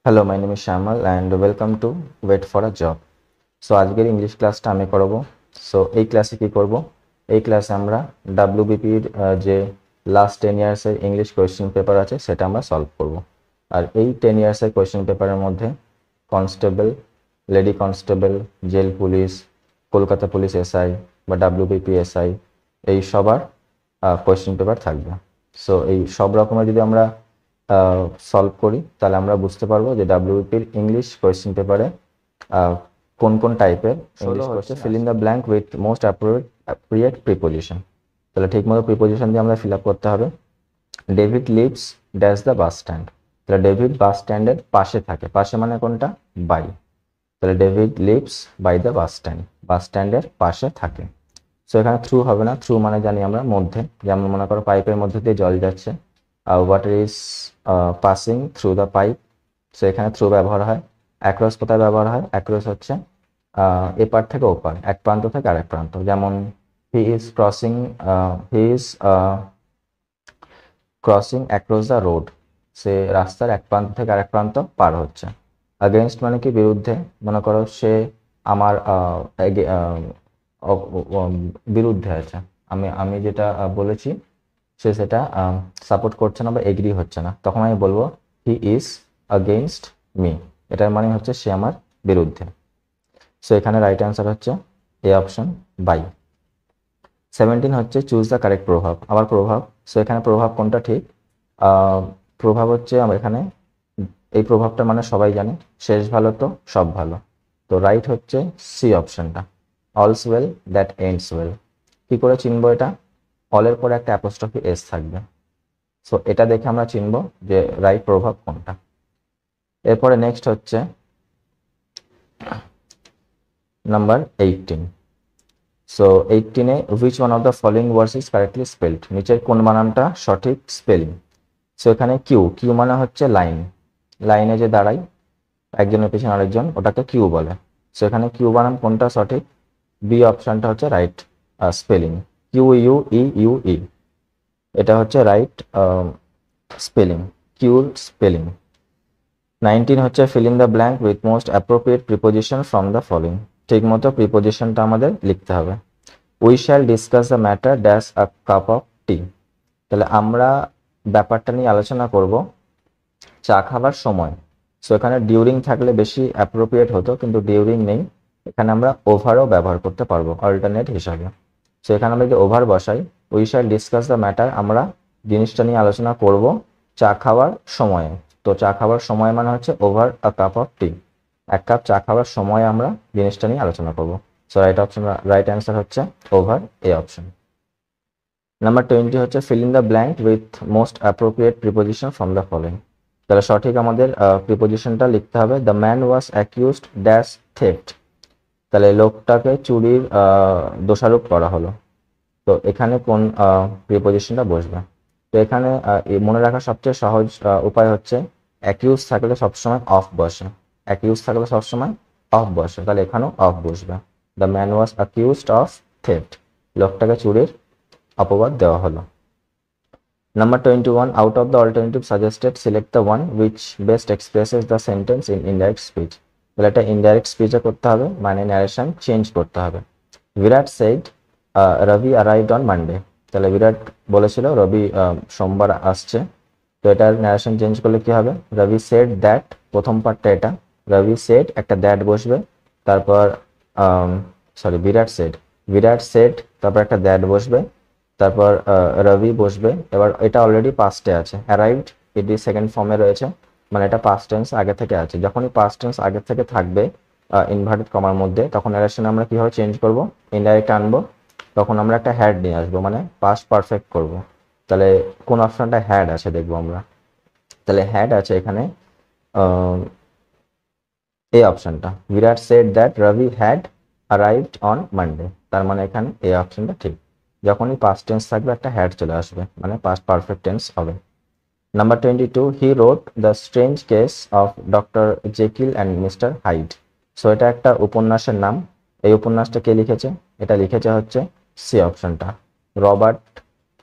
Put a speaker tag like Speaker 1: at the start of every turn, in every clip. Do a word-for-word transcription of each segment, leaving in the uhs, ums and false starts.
Speaker 1: Hello, my name is Shyamal and welcome to wait for a job. So আজকের English ক্লাসটা আমি করবো। So এই ক্লাসে কী করব, এই ক্লাসে আমরা ডাব্লিউবিপির যে লাস্ট টেন ইয়ার্সের ইংলিশ কোয়েশ্চেন পেপার আছে সেটা আমরা সলভ করব। আর এই টেন ইয়ার্সের কোয়েশ্চেন পেপারের মধ্যে constable, lady constable, jail police, Kolkata police SI বা ডাব্লিউবিপি এসআই এই সবার কোয়েশ্চেন পেপার থাকবে। সো এই সব রকমের যদি আমরা সলভ করি তাহলে আমরা বুঝতে পারবো যে ডাব্লিউবিপির ইংলিশ কোয়েশ্চেন পেপারে কোন কোন টাইপের English question fill in the blank with most appropriate preposition. তাহলে ঠিকমতো প্রিপোজিশন দিয়ে আমরা ফিল আপ করতে হবে। David lives dash the bus stand. তাহলে ডেভিড বাস স্ট্যান্ডের পাশে থাকে, পাশে মানে কোনটা? বাই। তাহলে David lives by the bus stand, bus স্ট্যান্ডের পাশে থাকে। সো এখানে থ্রু হবে না, থ্রু মানে জানি আমরা মধ্যে, যেমন মনে করো পাইপের মধ্যে দিয়ে জল যাচ্ছে, water is passing through the pipe. So এখানে থ্রু ব্যবহার হয়। অ্যাক্রস কোথায় ব্যবহার হয়? অ্যাক্রস হচ্ছে এপার থেকে ওপার, এক প্রান্ত থেকে আরেক প্রান্ত। যেমন he is crossing, he is crossing across the road, সে রাস্তার এক প্রান্ত থেকে আরেক প্রান্ত পার হচ্ছে। अगेंस्ट মানে কি? বিরুদ্ধে। মনে করো সে আমার বিরুদ্ধে আছে, আমি আমি যেটা বলেছি সে সেটা সাপোর্ট করছে না বা এগ্রি হচ্ছে না, তখন আমি বলবো হি ইজ अगेंस्ट মি। এটার মানে হচ্ছে সে আমার বিরুদ্ধে। সো এখানে রাইট অ্যান্সার হচ্ছে এ অপশন, বাই। সেভেন্টিন হচ্ছে চুজ দ্য কারেক্ট প্রভাব। আবার প্রভাব। সো এখানে প্রভাব কোনটা ঠিক? প্রভাব হচ্ছে আমরা এখানে এই প্রভাবটা মানে সবাই জানে, শেষ ভালো তো সব ভালো। তো রাইট হচ্ছে সি অপশনটা, all's well that ends well. কি করে চিনবো এটা? অলের পরে একটা অ্যাপোস্ট্রফি এস থাকবে। সো এটা দেখে আমরা চিনবো যে রাইট প্রভাব কোনটা। এরপরে নেক্সট হচ্ছে নাম্বার এইটিন। সো এইটিনে which one of the following words is correctly spelled. নিচের কোন বানানটা সঠিক স্পেলিং? সো এখানে কিউ, কিউ মানে হচ্ছে লাইন, লাইনে যে দাঁড়াই একজনের পেছনে আরেকজন, ওটাকে কিউ বলে। সো এখানে কিউ বানান কোনটা সঠিক? বি অপশনটা হচ্ছে right spelling, Q U E U E, এটা হচ্ছে রাইট স্পেলিং, কিউর স্পেলিং। নাইনটিন হচ্ছে fill in the blank with most appropriate preposition from the following. ঠিক মতো প্রিপোজিশনটা আমাদের লিখতে হবে। We shall discuss the matter dash a cup of tea. তাহলে আমরা ব্যাপারটা নিয়ে আলোচনা করব চা খাবার সময়। সো এখানে ডিউরিং থাকলে বেশি অ্যাপ্রোপ্রিয়েট হতো, কিন্তু ডিউরিং নেই, এখানে আমরা ওভারও ব্যবহার করতে পারবো অল্টারনেট হিসাবে। সো এখানে আমরা যদি ওভার বসাই, we shall discuss the matter, আমরা জিনিসটা নিয়ে আলোচনা করব চা খাওয়ার সময়ে। তো চা খাওয়ার সময় মানে হচ্ছে over a cup of tea, এক কাপ চা খাওয়ার সময় আমরা জিনিসটা নিয়ে আলোচনা করব। So right option, right answer হচ্ছে over, A option. Number twenty হচ্ছে fill in the blank with most appropriate preposition from the following. তাহলে সঠিক আমাদের প্রিপোজিশনটা লিখতে হবে the man was accused dash theft. তাহলে লোকটাকে চুরির দোষারোপ করা হলো। তো এখানে কোন প্রিপোজিশনটা বসবে? তো এখানে মনে রাখার সবচেয়ে সহজ উপায় হচ্ছে অ্যাকিউজ থাকলে সবসময় অফ বসে, অ্যাকিউজ থাকলে সবসময় অফ বসে, তাহলে এখানেও অফ বসবে। The man was accused of theft, লোকটাকে চুরির অপবাদ দেওয়া হলো। Number twenty-one, out of the alternative suggested, select the one which best expresses the sentence in indirect speech. তাহলে এটা ইনডাইরেক্ট স্পিচে করতে হবে, মানে ন্যারেশন চেঞ্জ করতে হবে। Virat said Ravi arrived on Monday. তাহলে বিরাট বলেছিল রবি সোমবার আসছে। তো এটার ন্যারেশন চেঞ্জ করলে কি হবে? রবি সেড দ্যাট, প্রথম পার্টটা এটা, রবি সেড একটা দ্যাট বসবে, তারপর sorry Virat said, Virat said তারপর একটা দ্যাট বসবে, তারপর রবি বসবে। এবার এটা অলরেডি পাস্টে আছে, অ্যারাইভড এটি সেকেন্ড ফর্মে রয়েছে, মানে এটা পাস্ট টেন্স আগে থেকে আছে। যখনই পাস্ট টেন্স আগে থেকে থাকবে ইনভার্টেড কমার মধ্যে, তখন ন্যারেশন আমরা কিভাবে চেঞ্জ করব? ইনডাইরেক্ট আনবো, তখন আমরা একটা হ্যাড নিয়ে আসবো, মানে পাস্ট পারফেক্ট করব। তাহলে কোন অপশনটা হ্যাড আছে দেখবো আমরা। তাহলে হ্যাড আছে এখানে এই অপশনটা, Virat said that Ravi had arrived on Monday, তার মানে এখানে এই অপশনটা ঠিক। যখনই পাস্ট টেন্স থাকবে একটা হ্যাড চলে আসবে, মানে পাস্ট পারফেক্ট টেন্স হবে। Number twenty two, he wrote the strange case of Doctor Jekyll and Mister Hyde. So এটা একটা উপন্যাসের নাম। এই উপন্যাসটা কে লিখেছে? এটা লিখেছে হচ্ছে সি অপশনটা, রবার্ট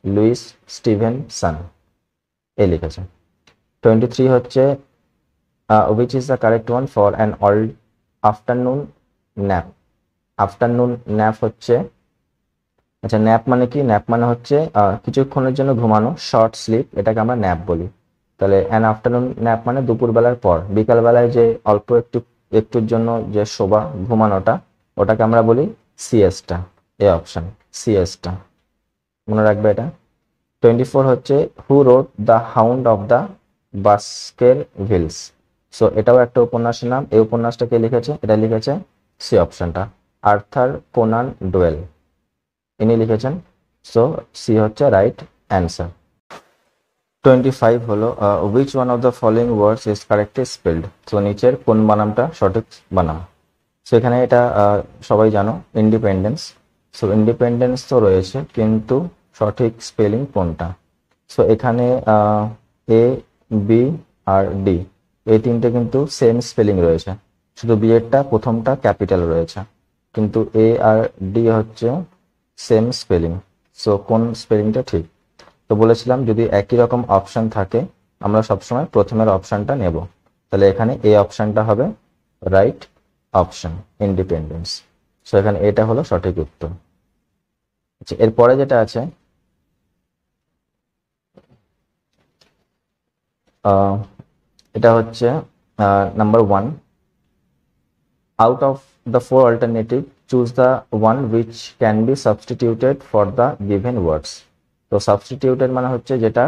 Speaker 1: লুইস স্টিভেনসন, এ লিখেছে। টোয়েন্টি থ্রি হচ্ছে which is the correct one for an all afternoon nap? Afternoon nap হচ্ছে, আচ্ছা ন্যাপ মানে কি? ন্যাপ মানে হচ্ছে কিছুক্ষণের জন্য ঘুমানো, শর্ট স্লিপ, এটাকে আমরা ন্যাপ বলি। তাহলে অ্যান আফটারনুন ন্যাপ মানে দুপুরবেলার পর, বিকালবেলায় যে অল্প একটু একটুর জন্য যে শোবা, ঘুমানোটা, ওটাকে আমরা বলি সিএসটা। এ অপশন সিএসটা, মনে রাখবে এটা। টোয়েন্টি ফোর হচ্ছে who wrote the hound of the Baskervilles. So এটাও একটা উপন্যাসের নাম। এই উপন্যাসটা কে লিখেছে? এটা লিখেছে সি অপশনটা, আর্থার কোনান ডোয়েল, ইনি লিখেছেন। সো সি হচ্ছে রাইট অ্যান্সার। টোয়েন্টি ফাইভ হলো which one of the following words is correctly spelled. So নিচের কোন বানামটা সঠিক বানাম? সো এখানে এটা সবাই জানো, ইন্ডিপেন্ডেন্স। সো ইন্ডিপেন্ডেন্স তো রয়েছে, কিন্তু সঠিক স্পেলিং কোনটা? সো এখানে এ, বি আর ডি এই তিনটে কিন্তু সেম স্পেলিং রয়েছে, শুধু বি এরটা প্রথমটা ক্যাপিটাল রয়েছে, কিন্তু এ আর ডি হচ্ছে সেম স্পেলিং। সো কোন স্পেলিংটা ঠিক? তো বলেছিলাম যদি একই রকম অপশন থাকে আমরা সবসময় প্রথমের অপশনটা নেব। তাহলে এখানে এ অপশনটা হবে রাইট অপশন, ইন্ডিপেন্ডেন্স। সো এখানে এটা হলো সঠিক উত্তর। আচ্ছা, এরপরে যেটা আছে এটা হচ্ছে number one, out of the four alternative choose the one which can be substituted for the given words. তো সাবস্টিটিউটেড মানে হচ্ছে যেটা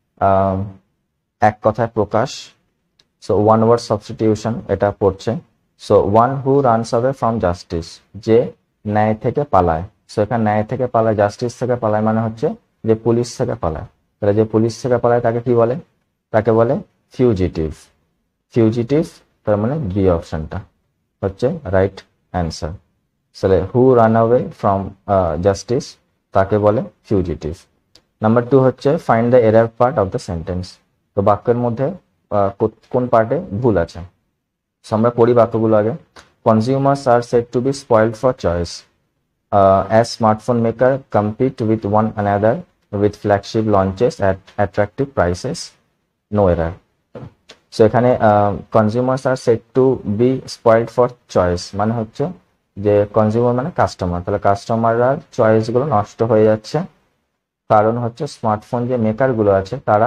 Speaker 1: এক কথায় প্রকাশ। সো ওয়ান ওয়ার্ড সাবস্টিটিউশন এটা পড়ছে। So one who runs away from justice, যে ন্যায় থেকে পালায়। সো এখানে ন্যায় থেকে পালায়, জাস্টিস থেকে পালায় মানে হচ্ছে যে পুলিশ থেকে পালায়। তাহলে যে পুলিশ থেকে পালায় তাকে কি বলে? তাকে বলে ফিউজিটিভ। ফিউজিটিভ তার মানে বি অপশনটা হচ্ছে রাইট অ্যান্সার। তাহলে who run away from justice তাকে বলে ফিউজিটিভ। নাম্বার টু হচ্ছে find the error part of the sentence. তো বাক্যের মধ্যে কোন পার্টে ভুল আছে? সো আমরা পড়ি বাক্যগুলো আগে। Consumers are said to be spoiled for choice as smartphone maker compete with one another with flagship launches at attractive prices, no error. So এখানে consumers are said to be spoiled for choice মানে হচ্ছে যে consumer মানে customer, তাহলে কাস্টমাররা চয়েসগুলো নষ্ট হয়ে যাচ্ছে, কারণ হচ্ছে স্মার্টফোন যে মেকারগুলো আছে তারা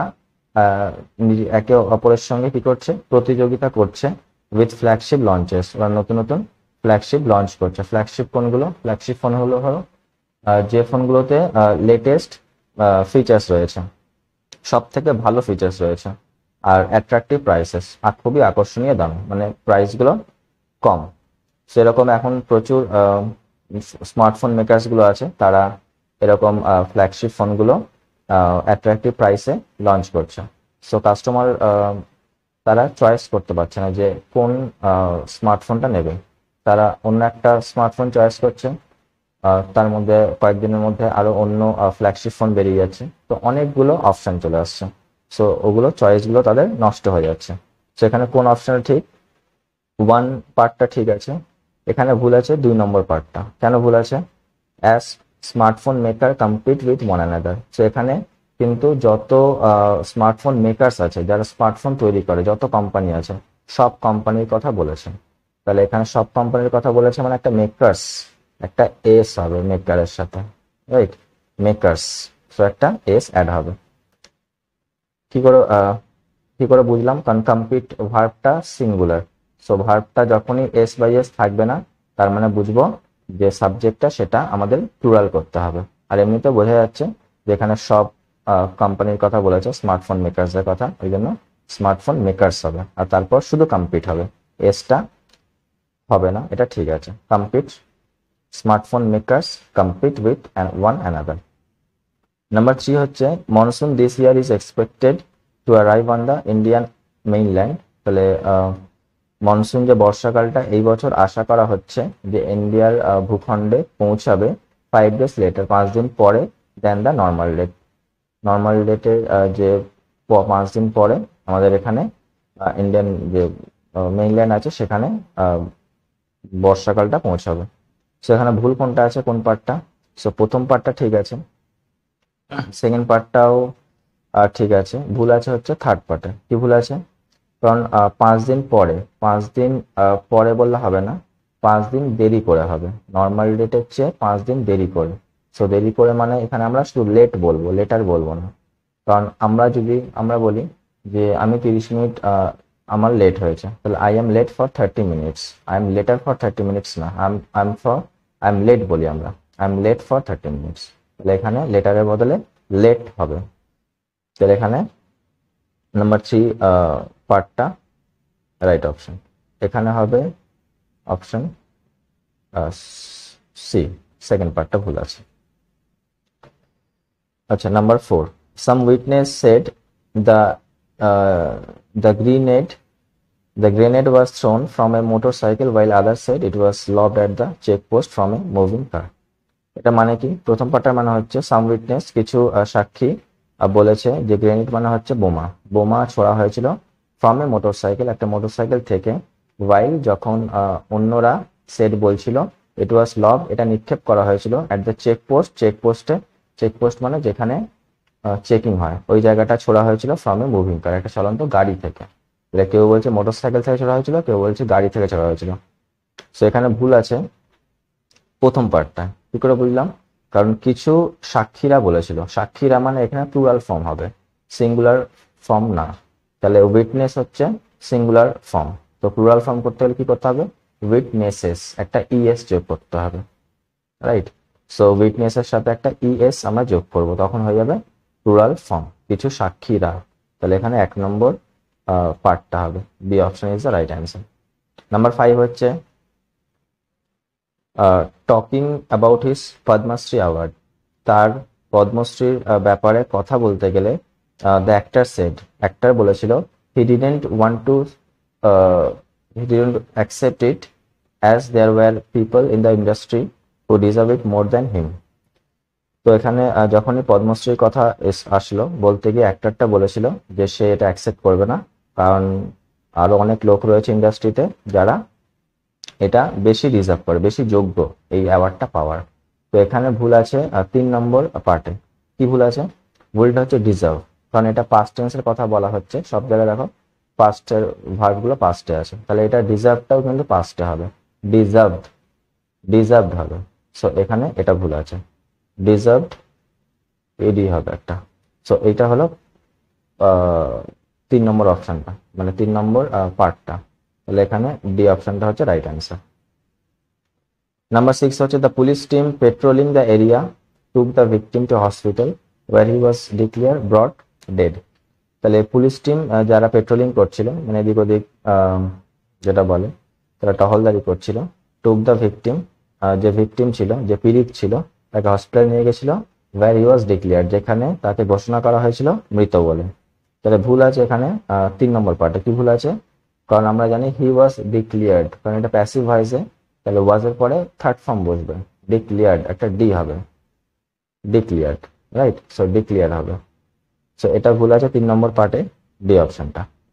Speaker 1: একে অপরের সঙ্গে কি করছে? প্রতিযোগিতা করছে উইথ ফ্ল্যাগশিপ লঞ্চেস, ওরা নতুন নতুন ফ্ল্যাগশিপ লঞ্চ করছে। ফ্ল্যাগশিপ কোনগুলো? ফ্ল্যাগশিপ ফোন হলো হলো যে ফোনগুলোতে লেটেস্ট ফিচার্স রয়েছে, সব থেকে ভালো ফিচার্স রয়েছে, আর অ্যাট্রাকটিভ প্রাইসেস, আর খুবই আকর্ষণীয় দাম, মানে প্রাইসগুলো কম। সেরকম এখন প্রচুর স্মার্টফোন মেকার্সগুলো আছে, তারা এরকম ফ্ল্যাগশিপ ফোনগুলো অ্যাট্রাকটিভ প্রাইসে লঞ্চ করছে। সো কাস্টমার তারা চয়েস করতে পারছে না যে কোন স্মার্টফোনটা নেবে, তারা অন্য একটা স্মার্টফোন চয়েস করছে, তার মধ্যে কয়েকদিনের মধ্যে আরো অন্য ফ্ল্যাগশিপ ফোন বেরিয়ে যাচ্ছে, তো অনেকগুলো অপশন চলে আসছে। সো ওগুলো চয়েসগুলো তাদের নষ্ট হয়ে যাচ্ছে। সেখানে কোন অপশন ঠিক? ওয়ান পার্টটা ঠিক আছে, এখানে ভুল আছে দুই নম্বর পার্টটা। কেন ভুল আছে? As smartphone maker compete with one another. So এখানে কিন্তু যত স্মার্টফোন মেকার্স আছে, যারা স্মার্টফোন তৈরি করে, যত কোম্পানি আছে, সব কোম্পানির কথা বলেছে। তাহলে এখানে সব কোম্পানির কথা বলেছে মানে একটা মেকার্স, একটা এস হবে মেকারের সাথে, রাইট? মেকার্স, সো একটা এস অ্যাড হবে। কি করে কি করে বুঝলাম? কারণ কম্পিট ভার্বটা সিঙ্গুলার, সো ভার্বটা যখনই এস বাই এস থাকবে না, তার মানে বুঝবো যে সাবজেক্টটা সেটা আমাদের প্লুরাল করতে হবে। আর এমনিতে বোঝা যাচ্ছে যেখানে সব কোম্পানির কথা বলেছে, স্মার্টফোন মেকার্সের কথা, ওই জন্য স্মার্টফোন মেকার্স হবে, আর তারপর শুধু কম্পিট হবে, এসটা হবে না, এটা ঠিক আছে। Compete, smartphone makers compete with one another. Number three হচ্ছে monsoon this year is expected to arrive on the Indian mainland. তাহলে মনসুন যে বর্ষাকালটা এই বছর আশা করা হচ্ছে যে ইন্ডিয়ার ভূখণ্ডে পৌঁছাবে ফাইভ ডেজ লেটার, পাঁচ দিন পরে then the normal date. Normal ডেটের যে পাঁচ দিন পরে আমাদের এখানে ইন্ডিয়ান যে মেইনল্যান্ড আছে সেখানে বর্ষাকালটা পৌঁছাবে। সেখানে ভুল কোনটা আছে, কোন পার্টটা? সো প্রথম পার্টটা ঠিক আছে, সেকেন্ড পার্টটাও ঠিক আছে, ভুল আছে হচ্ছে থার্ড পার্টে। কি ভুল আছে? কারণ আহ, পাঁচ দিন পরে, পাঁচ দিন আহ, পরে বললে হবে না, পাঁচ দিন দেরি করে হবে, নর্মাল ডেটের চেয়ে পাঁচ দিন দেরি করে। সো দেরি করে মানে এখানে আমরা শুধু লেট বলবো, লেটার বলবো না। কারণ আমরা যদি আমরা বলি যে আমি তিরিশ মিনিট আহ, আমার লেট হয়েছে, তাহলে I am late for thirty minutes, I am later for thirty minutes না, I am I am for I am late বলি আমরা, I am late for thirty minutes. তাহলে এখানে লেটারের বদলে লেট হবে। তাহলে এখানে নাম্বার থ্রি পার্টটা রাইট অপশন। এখানে হবে অপশন সি, সেকেন্ড পার্টটা ভুল আছে। আচ্ছা, number four, some witness said the the grenade the grenade was thrown from a motorcycle while others said it was lobbed at the checkpost from a moving car. এটা মানে কি? প্রথম পার্টটার মানে হচ্ছে সাম উইটনেস, কিছু আহ, সাক্ষী আহ, বলেছে যে গ্রেনেড মানে হচ্ছে বোমা, বোমা ছোড়া হয়েছিল ফ্রম এ মোটরসাইকেল, একটা মোটরসাইকেল থেকে, while যখন আহ, অন্যরা সেড বলছিল ইট ওয়াজ লব, এটা নিক্ষেপ করা হয়েছিল অ্যাট দ্য চেকপোস্ট, চেকপোস্টে, চেকপোস্ট মানে যেখানে চেকিং হয়, ওই জায়গাটা ছোড়া হয়েছিল ফ্রম এ মুভিং কার, একটা চলন্ত গাড়ি থেকে। এটা কেউ বলছে মোটরসাইকেল থেকে ছোড়া হয়েছিল, কেউ বলছে গাড়ি থেকে ছোড়া হয়েছিল। সো এখানে ভুল আছে প্রথম পার্টটা। কি করে বুঝলাম? কারণ কিছু সাক্ষীরা বলেছিল, সাক্ষীরা মানে এখানে প্লুরাল ফর্ম হবে, সিঙ্গুলার ফর্ম না। তাহলে উইটনেস হচ্ছে সিঙ্গুলার ফর্ম, তো প্লুরাল ফর্ম করতে হলে কি করতে হবে? উইটনেসেস, একটা ইএস যোগ করতে হবে, রাইট? সো উইটনেসের সাথে একটা ইএস আমরা যোগ করব, তখন হয়ে যাবে প্লুরাল ফর্ম, কিছু সাক্ষীরা। তাহলে এখানে এক নম্বর পার্টটা হবে, B option is the right answer. Number five হচ্ছে talking about his Padma Shri award, তার পদ্মশ্রীর আহ, ব্যাপারে কথা বলতে গেলে দ্য অ্যাক্টর সেড, অ্যাক্টর বলেছিল he didn't want to he didn't accept it as there were people in the industry who deserve it more than him. তো এখানে আহ, যখনই পদ্মশ্রীর কথা এস- আসলো, বলতে গিয়ে অ্যাক্টরটা বলেছিল যে সে এটা অ্যাকসেপ্ট করবে না, কারণ আরো অনেক লোক রয়েছে ইন্ডাস্ট্রিতে যারা এটা বেশি ডিজার্ভ করে, বেশি যোগ্য এই অ্যাওয়ার্ডটা পাওয়ার। তো এখানে ভুল আছে আহ, তিন নম্বর পার্টে। কি ভুল আছে? ভুলটা হচ্ছে ডিজার্ভ, কারণ এটা পাস্ট টেন্সের কথা বলা হচ্ছে, সব জায়গায় দেখো পাস্টের ভার্বগুলো পাস্টে আছে, তাহলে এটা ডিজার্ভটাও কিন্তু পাস্টে হবে, ডিজার্ভড, ডিজার্ভড হবে। সো এখানে এটা ভুল আছে, ডিজার্ভড এডি হবে একটা। সো এইটা হলো আহ, তিন নম্বর অপশনটা, মানে তিন নম্বর পার্টটা। তাহলে এখানে ডি অপশনটা হচ্ছে রাইট অ্যান্সার। নাম্বার সিক্স হচ্ছে the police team patrolling the area took the victim to hospital where he was declare brought dead. তাহলে পুলিশ টিম যারা পেট্রোলিং করছিল, মানে এদিক ওদিক আহ, যেটা বলে, তারা টহলদারি করছিল, টুক দ্য ভিকটিম, যে ভিকটিম ছিল, যে পীড়িত ছিল, তাকে হসপিটাল নিয়ে গেছিল, ওয়ার হি ওয়াজ ডিক্লেয়ার, যেখানে তাকে ঘোষণা করা হয়েছিল মৃত বলে। তাহলে ভুল আছে এখানে আহ, তিন নম্বর পার্টে। কি ভুল আছে? কারণ আমরা জানি হি ওয়াজ ডিক্লিয়ার্ড, কারণ এটা প্যাসিভ ভয়েসে, তাহলে ওয়াজ এর পরে থার্ড ফর্ম বসবে, ডিক্লিয়ার্ড একটা ডি হবে, ডিক্লিয়ার্ড, রাইট? সো ডিক্লিয়ার হবে। সো এটা ভুল আছে তিন নম্বর পার্টে, ডি অপশনটা।